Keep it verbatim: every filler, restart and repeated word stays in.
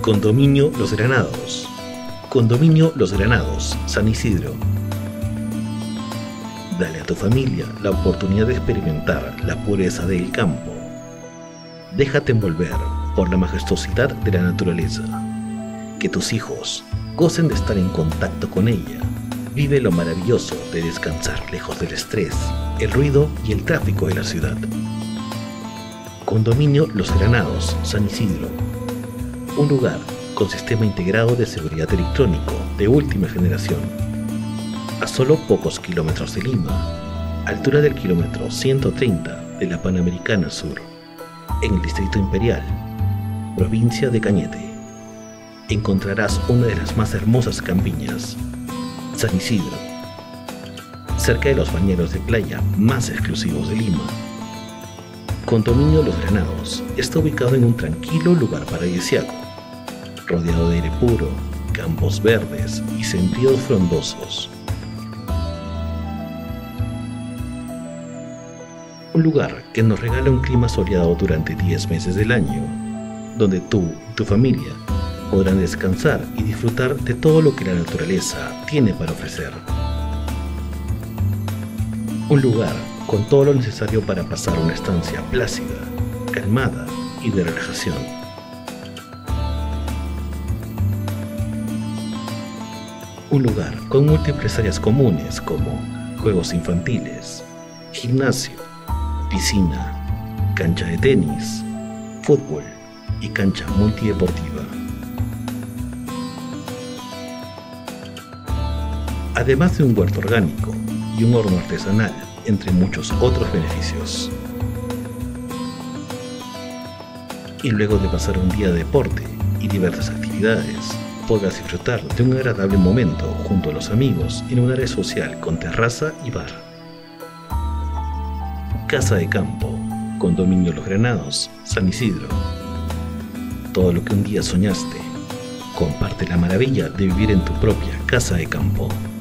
Condominio Los Granados. Condominio Los Granados, San Isidro. Dale a tu familia la oportunidad de experimentar la pureza del campo. Déjate envolver por la majestuosidad de la naturaleza. Que tus hijos gocen de estar en contacto con ella. Vive lo maravilloso de descansar lejos del estrés, el ruido y el tráfico de la ciudad. Condominio Los Granados, San Isidro. Un lugar con sistema integrado de seguridad electrónico de última generación. A solo pocos kilómetros de Lima, altura del kilómetro ciento treinta de la Panamericana Sur, en el Distrito Imperial, provincia de Cañete. Encontrarás una de las más hermosas campiñas, San Isidro, cerca de los bañeros de playa más exclusivos de Lima. Condominio Los Granados está ubicado en un tranquilo lugar paradisíaco, rodeado de aire puro, campos verdes y sendríos frondosos. Un lugar que nos regala un clima soleado durante diez meses del año, donde tú y tu familia podrán descansar y disfrutar de todo lo que la naturaleza tiene para ofrecer. Un lugar con todo lo necesario para pasar una estancia plácida, calmada y de relajación. Un lugar con múltiples áreas comunes como juegos infantiles, gimnasio, piscina, cancha de tenis, fútbol y cancha multideportiva. Además de un huerto orgánico y un horno artesanal, entre muchos otros beneficios. Y luego de pasar un día de deporte y diversas actividades, podrás disfrutar de un agradable momento junto a los amigos en un área social con terraza y bar. Casa de campo, Condominio Los Granados, San Isidro. Todo lo que un día soñaste, comparte la maravilla de vivir en tu propia casa de campo.